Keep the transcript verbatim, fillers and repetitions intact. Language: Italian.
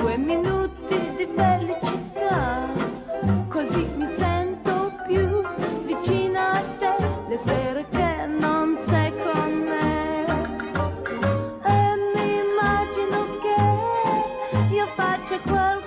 due minuti di felicità, così mi sento più vicina a te le sere che non sei con me. E mi immagino che io faccia qualcosa